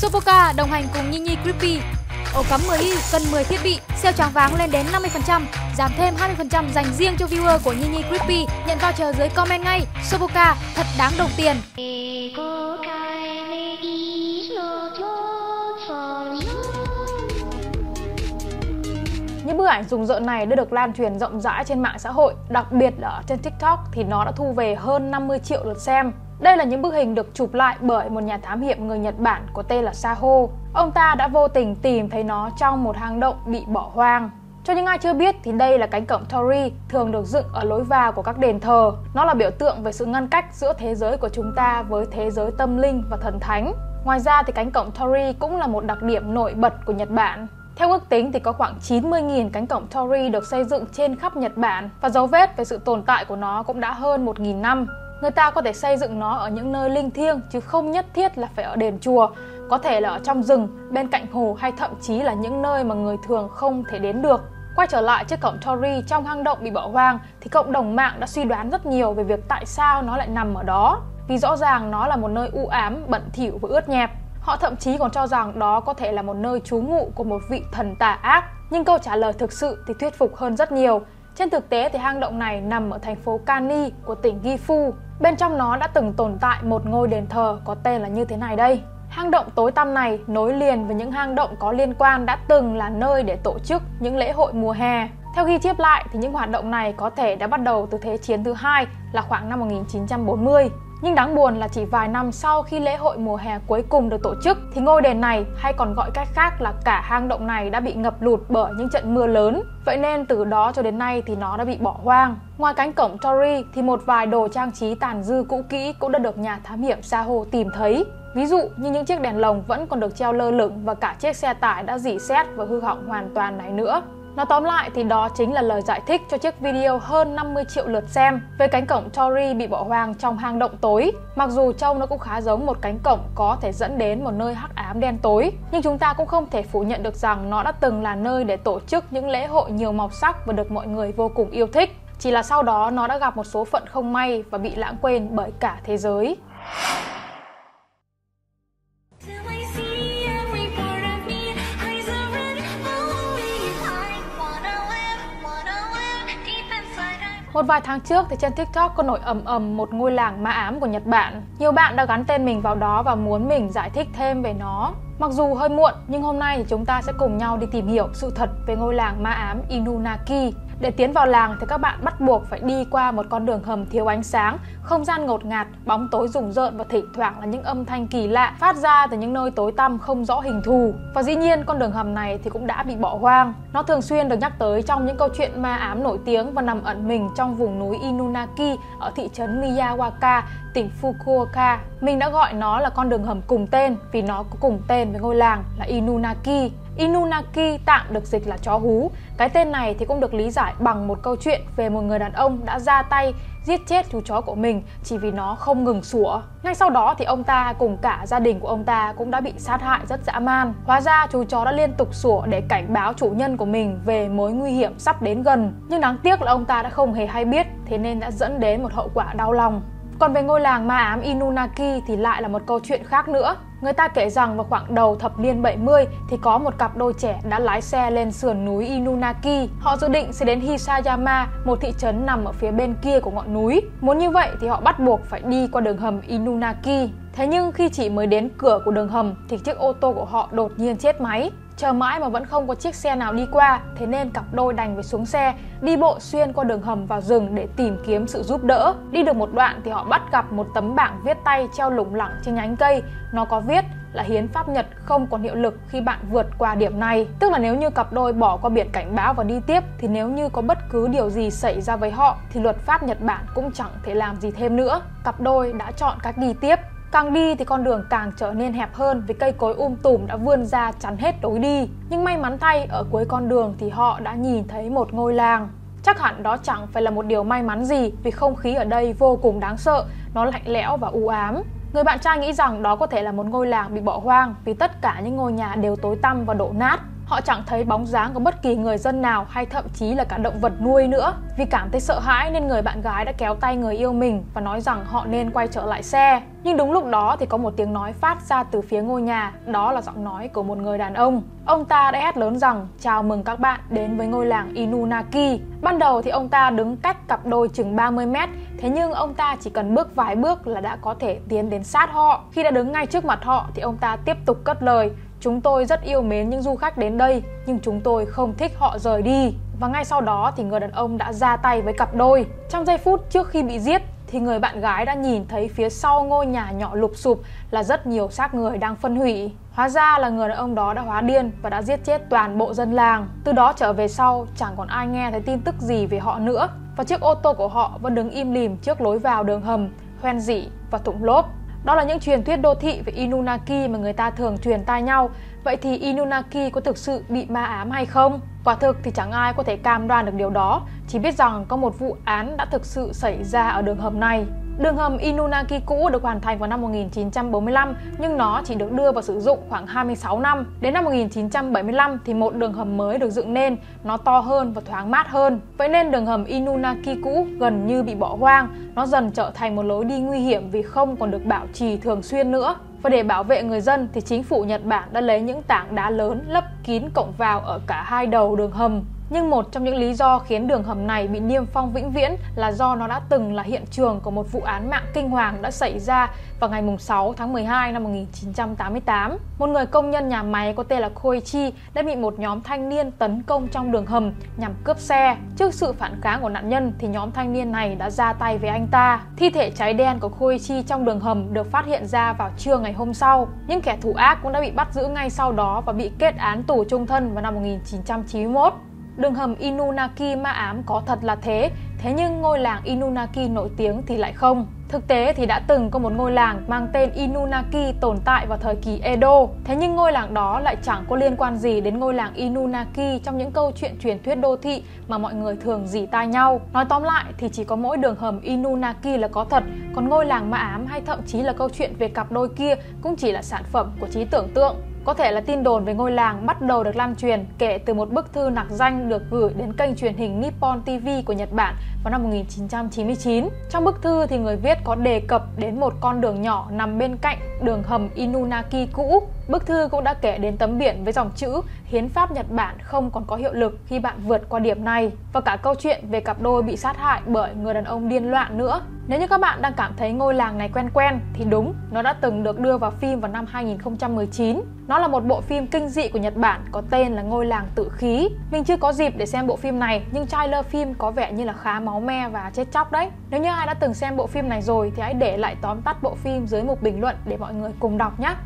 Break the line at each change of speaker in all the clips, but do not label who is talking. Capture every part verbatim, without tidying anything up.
Sopoca đồng hành cùng Nhi Nhi Creepy. Ổ cắm mười i cân mười thiết bị, sale choáng váng lên đến năm mươi phần trăm, giảm thêm hai mươi phần trăm dành riêng cho viewer của Nhi Nhi Creepy. Nhận voucher dưới comment ngay. Sopoca thật đáng đồng tiền.
Những bức ảnh rùng rợn này đã được lan truyền rộng rãi trên mạng xã hội, đặc biệt là ở trên TikTok thì nó đã thu về hơn năm mươi triệu lượt xem. Đây là những bức hình được chụp lại bởi một nhà thám hiểm người Nhật Bản có tên là Saho. Ông ta đã vô tình tìm thấy nó trong một hang động bị bỏ hoang. Cho những ai chưa biết thì đây là cánh cổng Torii thường được dựng ở lối vào của các đền thờ. Nó là biểu tượng về sự ngăn cách giữa thế giới của chúng ta với thế giới tâm linh và thần thánh. Ngoài ra thì cánh cổng Torii cũng là một đặc điểm nổi bật của Nhật Bản. Theo ước tính thì có khoảng chín mươi nghìn cánh cổng Torii được xây dựng trên khắp Nhật Bản và dấu vết về sự tồn tại của nó cũng đã hơn một nghìn năm. Người ta có thể xây dựng nó ở những nơi linh thiêng chứ không nhất thiết là phải ở đền chùa, có thể là ở trong rừng, bên cạnh hồ hay thậm chí là những nơi mà người thường không thể đến được. Quay trở lại chiếc cổng Torii trong hang động bị bỏ hoang thì cộng đồng mạng đã suy đoán rất nhiều về việc tại sao nó lại nằm ở đó. Vì rõ ràng nó là một nơi u ám, bẩn thỉu và ướt nhẹp. Họ thậm chí còn cho rằng đó có thể là một nơi trú ngụ của một vị thần tà ác. Nhưng câu trả lời thực sự thì thuyết phục hơn rất nhiều. Trên thực tế thì hang động này nằm ở thành phố Kani của tỉnh Gifu. Bên trong nó đã từng tồn tại một ngôi đền thờ có tên là như thế này đây. Hang động tối tăm này nối liền với những hang động có liên quan đã từng là nơi để tổ chức những lễ hội mùa hè. Theo ghi chép lại thì những hoạt động này có thể đã bắt đầu từ Thế chiến thứ hai là khoảng năm một nghìn chín trăm bốn mươi. Nhưng đáng buồn là chỉ vài năm sau khi lễ hội mùa hè cuối cùng được tổ chức thì ngôi đền này, hay còn gọi cách khác là cả hang động này, đã bị ngập lụt bởi những trận mưa lớn. Vậy nên từ đó cho đến nay thì nó đã bị bỏ hoang. Ngoài cánh cổng Torii thì một vài đồ trang trí tàn dư cũ kỹ cũng đã được nhà thám hiểm Saho tìm thấy. Ví dụ như những chiếc đèn lồng vẫn còn được treo lơ lửng và cả chiếc xe tải đã rỉ sét và hư hỏng hoàn toàn này nữa. Nói tóm lại thì đó chính là lời giải thích cho chiếc video hơn năm mươi triệu lượt xem về cánh cổng Torii bị bỏ hoang trong hang động tối. Mặc dù trông nó cũng khá giống một cánh cổng có thể dẫn đến một nơi hắc ám đen tối, nhưng chúng ta cũng không thể phủ nhận được rằng nó đã từng là nơi để tổ chức những lễ hội nhiều màu sắc và được mọi người vô cùng yêu thích. Chỉ là sau đó nó đã gặp một số phận không may và bị lãng quên bởi cả thế giới. Một vài tháng trước thì trên TikTok có nổi ầm ầm một ngôi làng ma ám của Nhật Bản. Nhiều bạn đã gắn tên mình vào đó và muốn mình giải thích thêm về nó. Mặc dù hơi muộn nhưng hôm nay thì chúng ta sẽ cùng nhau đi tìm hiểu sự thật về ngôi làng ma ám Inunaki. Để tiến vào làng thì các bạn bắt buộc phải đi qua một con đường hầm thiếu ánh sáng, không gian ngột ngạt, bóng tối rùng rợn và thỉnh thoảng là những âm thanh kỳ lạ phát ra từ những nơi tối tăm không rõ hình thù. Và dĩ nhiên con đường hầm này thì cũng đã bị bỏ hoang. Nó thường xuyên được nhắc tới trong những câu chuyện ma ám nổi tiếng và nằm ẩn mình trong vùng núi Inunaki ở thị trấn Miyawaka, tỉnh Fukuoka. Mình đã gọi nó là con đường hầm cùng tên vì nó có cùng tên với ngôi làng là Inunaki. Inunaki tạm được dịch là chó hú. Cái tên này thì cũng được lý giải bằng một câu chuyện về một người đàn ông đã ra tay giết chết chú chó của mình chỉ vì nó không ngừng sủa. Ngay sau đó thì ông ta cùng cả gia đình của ông ta cũng đã bị sát hại rất dã man. Hóa ra chú chó đã liên tục sủa để cảnh báo chủ nhân của mình về mối nguy hiểm sắp đến gần. Nhưng đáng tiếc là ông ta đã không hề hay biết, thế nên đã dẫn đến một hậu quả đau lòng. Còn về ngôi làng ma ám Inunaki thì lại là một câu chuyện khác nữa. Người ta kể rằng vào khoảng đầu thập niên bảy mươi thì có một cặp đôi trẻ đã lái xe lên sườn núi Inunaki. Họ dự định sẽ đến Hisayama, một thị trấn nằm ở phía bên kia của ngọn núi. Muốn như vậy thì họ bắt buộc phải đi qua đường hầm Inunaki. Thế nhưng khi chỉ mới đến cửa của đường hầm thì chiếc ô tô của họ đột nhiên chết máy. Chờ mãi mà vẫn không có chiếc xe nào đi qua, thế nên cặp đôi đành phải xuống xe, đi bộ xuyên qua đường hầm vào rừng để tìm kiếm sự giúp đỡ. Đi được một đoạn thì họ bắt gặp một tấm bảng viết tay treo lủng lẳng trên nhánh cây. Nó có viết là hiến pháp Nhật không còn hiệu lực khi bạn vượt qua điểm này. Tức là nếu như cặp đôi bỏ qua biển cảnh báo và đi tiếp thì nếu như có bất cứ điều gì xảy ra với họ thì luật pháp Nhật Bản cũng chẳng thể làm gì thêm nữa. Cặp đôi đã chọn cách đi tiếp. Càng đi thì con đường càng trở nên hẹp hơn vì cây cối um tùm đã vươn ra chắn hết lối đi. Nhưng may mắn thay, ở cuối con đường thì họ đã nhìn thấy một ngôi làng. Chắc hẳn đó chẳng phải là một điều may mắn gì vì không khí ở đây vô cùng đáng sợ, nó lạnh lẽo và u ám. Người bạn trai nghĩ rằng đó có thể là một ngôi làng bị bỏ hoang vì tất cả những ngôi nhà đều tối tăm và đổ nát. Họ chẳng thấy bóng dáng của bất kỳ người dân nào hay thậm chí là cả động vật nuôi nữa. Vì cảm thấy sợ hãi nên người bạn gái đã kéo tay người yêu mình và nói rằng họ nên quay trở lại xe. Nhưng đúng lúc đó thì có một tiếng nói phát ra từ phía ngôi nhà, đó là giọng nói của một người đàn ông. Ông ta đã hét lớn rằng chào mừng các bạn đến với ngôi làng Inunaki. Ban đầu thì ông ta đứng cách cặp đôi chừng ba mươi mét, thế nhưng ông ta chỉ cần bước vài bước là đã có thể tiến đến sát họ. Khi đã đứng ngay trước mặt họ thì ông ta tiếp tục cất lời: chúng tôi rất yêu mến những du khách đến đây, nhưng chúng tôi không thích họ rời đi. Và ngay sau đó thì người đàn ông đã ra tay với cặp đôi. Trong giây phút trước khi bị giết thì người bạn gái đã nhìn thấy phía sau ngôi nhà nhỏ lụp xụp là rất nhiều xác người đang phân hủy. Hóa ra là người đàn ông đó đã hóa điên và đã giết chết toàn bộ dân làng. Từ đó trở về sau chẳng còn ai nghe thấy tin tức gì về họ nữa. Và chiếc ô tô của họ vẫn đứng im lìm trước lối vào đường hầm, hoen rỉ và thủng lốp. Đó là những truyền thuyết đô thị về Inunaki mà người ta thường truyền tai nhau. Vậy thì Inunaki có thực sự bị ma ám hay không? Quả thực thì chẳng ai có thể cam đoan được điều đó, chỉ biết rằng có một vụ án đã thực sự xảy ra ở đường hầm này. Đường hầm Inunaki cũ được hoàn thành vào năm một nghìn chín trăm bốn mươi lăm, nhưng nó chỉ được đưa vào sử dụng khoảng hai mươi sáu năm. Đến năm một nghìn chín trăm bảy mươi lăm thì một đường hầm mới được dựng nên, nó to hơn và thoáng mát hơn. Vậy nên đường hầm Inunaki cũ gần như bị bỏ hoang, nó dần trở thành một lối đi nguy hiểm vì không còn được bảo trì thường xuyên nữa. Và để bảo vệ người dân thì chính phủ Nhật Bản đã lấy những tảng đá lớn lấp kín cổng vào ở cả hai đầu đường hầm. Nhưng một trong những lý do khiến đường hầm này bị niêm phong vĩnh viễn là do nó đã từng là hiện trường của một vụ án mạng kinh hoàng đã xảy ra vào ngày sáu tháng mười hai năm một nghìn chín trăm tám mươi tám. Một người công nhân nhà máy có tên là Koichi đã bị một nhóm thanh niên tấn công trong đường hầm nhằm cướp xe. Trước sự phản kháng của nạn nhân thì nhóm thanh niên này đã ra tay với anh ta. Thi thể cháy đen của Koichi trong đường hầm được phát hiện ra vào trưa ngày hôm sau. Những kẻ thủ ác cũng đã bị bắt giữ ngay sau đó và bị kết án tù chung thân vào năm một nghìn chín trăm chín mươi mốt. Đường hầm Inunaki ma ám có thật là thế, thế nhưng ngôi làng Inunaki nổi tiếng thì lại không. Thực tế thì đã từng có một ngôi làng mang tên Inunaki tồn tại vào thời kỳ Edo. Thế nhưng ngôi làng đó lại chẳng có liên quan gì đến ngôi làng Inunaki trong những câu chuyện truyền thuyết đô thị mà mọi người thường rỉ tai nhau. Nói tóm lại thì chỉ có mỗi đường hầm Inunaki là có thật, còn ngôi làng ma ám hay thậm chí là câu chuyện về cặp đôi kia cũng chỉ là sản phẩm của trí tưởng tượng. Có thể là tin đồn về ngôi làng bắt đầu được lan truyền kể từ một bức thư nặc danh được gửi đến kênh truyền hình Nippon ti vi của Nhật Bản vào năm một nghìn chín trăm chín mươi chín. Trong bức thư thì người viết có đề cập đến một con đường nhỏ nằm bên cạnh đường hầm Inunaki cũ. Bức thư cũng đã kể đến tấm biển với dòng chữ hiến pháp Nhật Bản không còn có hiệu lực khi bạn vượt qua điểm này, và cả câu chuyện về cặp đôi bị sát hại bởi người đàn ông điên loạn nữa. Nếu như các bạn đang cảm thấy ngôi làng này quen quen thì đúng, nó đã từng được đưa vào phim vào năm hai nghìn không trăm mười chín. Nó là một bộ phim kinh dị của Nhật Bản có tên là Ngôi làng tự khí. Mình chưa có dịp để xem bộ phim này, nhưng trailer phim có vẻ như là khá máu me và chết chóc đấy. Nếu như ai đã từng xem bộ phim này rồi thì hãy để lại tóm tắt bộ phim dưới mục bình luận để mọi người cùng đọc nhé.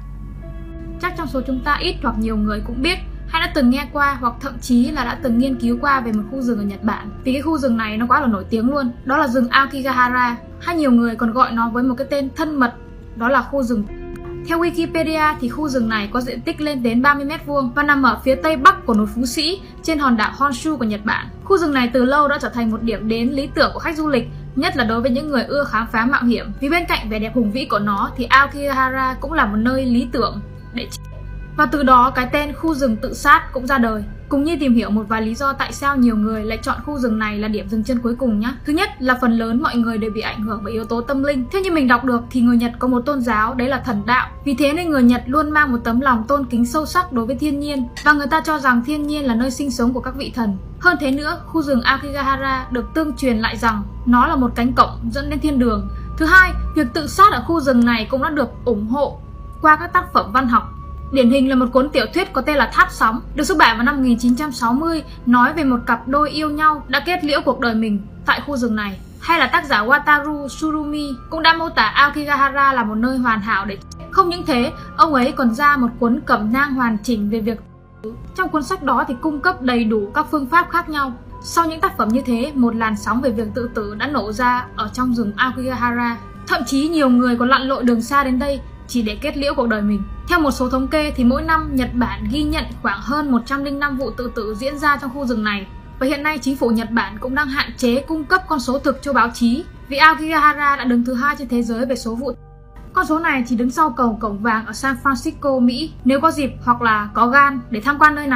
Chắc trong số chúng ta ít hoặc nhiều người cũng biết hay đã từng nghe qua hoặc thậm chí là đã từng nghiên cứu qua về một khu rừng ở Nhật Bản. Vì cái khu rừng này nó quá là nổi tiếng luôn. Đó là rừng Aokigahara, hay nhiều người còn gọi nó với một cái tên thân mật, đó là khu rừng. Theo Wikipedia thì khu rừng này có diện tích lên đến ba mươi mét vuông và nằm ở phía tây bắc của núi Phú Sĩ trên hòn đảo Honshu của Nhật Bản. Khu rừng này từ lâu đã trở thành một điểm đến lý tưởng của khách du lịch, nhất là đối với những người ưa khám phá mạo hiểm. Vì bên cạnh vẻ đẹp hùng vĩ của nó thì Aokigahara cũng là một nơi lý tưởng để và từ đó cái tên khu rừng tự sát cũng ra đời. Cùng như tìm hiểu một vài lý do tại sao nhiều người lại chọn khu rừng này là điểm dừng chân cuối cùng nhé. Thứ nhất là phần lớn mọi người đều bị ảnh hưởng bởi yếu tố tâm linh. Theo như mình đọc được thì người Nhật có một tôn giáo, đấy là thần đạo. Vì thế nên người Nhật luôn mang một tấm lòng tôn kính sâu sắc đối với thiên nhiên, và người ta cho rằng thiên nhiên là nơi sinh sống của các vị thần. Hơn thế nữa, khu rừng Aokigahara được tương truyền lại rằng nó là một cánh cổng dẫn đến thiên đường. Thứ hai, việc tự sát ở khu rừng này cũng đã được ủng hộ qua các tác phẩm văn học. Điển hình là một cuốn tiểu thuyết có tên là Tháp Sóng, được xuất bản vào năm một nghìn chín trăm sáu mươi, nói về một cặp đôi yêu nhau đã kết liễu cuộc đời mình tại khu rừng này. Hay là tác giả Wataru Surumi cũng đã mô tả Aokigahara là một nơi hoàn hảo để không những thế, ông ấy còn ra một cuốn cẩm nang hoàn chỉnh về việc. Trong cuốn sách đó thì cung cấp đầy đủ các phương pháp khác nhau. Sau những tác phẩm như thế, một làn sóng về việc tự tử đã nổ ra ở trong rừng Aokigahara. Thậm chí nhiều người còn lặn lội đường xa đến đây chỉ để kết liễu cuộc đời mình. Theo một số thống kê thì mỗi năm Nhật Bản ghi nhận khoảng hơn một trăm lẻ năm vụ tự tử diễn ra trong khu rừng này. Và hiện nay chính phủ Nhật Bản cũng đang hạn chế cung cấp con số thực cho báo chí, vì Aokigahara đã đứng thứ hai trên thế giới về số vụ. Con số này chỉ đứng sau cầu Cổng Vàng ở San Francisco, Mỹ. Nếu có dịp hoặc là có gan để tham quan nơi này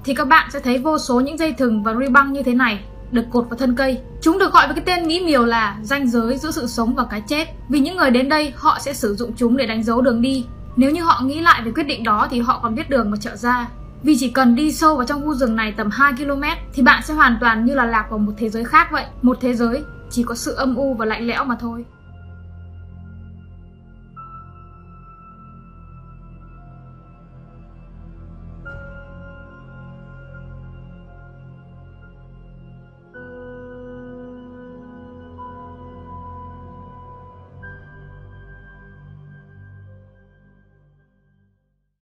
thì các bạn sẽ thấy vô số những dây thừng và ruy băng như thế này được cột vào thân cây. Chúng được gọi với cái tên mỹ miều là ranh giới giữa sự sống và cái chết. Vì những người đến đây họ sẽ sử dụng chúng để đánh dấu đường đi. Nếu như họ nghĩ lại về quyết định đó thì họ còn biết đường mà trở ra. Vì chỉ cần đi sâu vào trong khu rừng này tầm hai ki lô mét thì bạn sẽ hoàn toàn như là lạc vào một thế giới khác vậy. Một thế giới chỉ có sự âm u và lạnh lẽo mà thôi.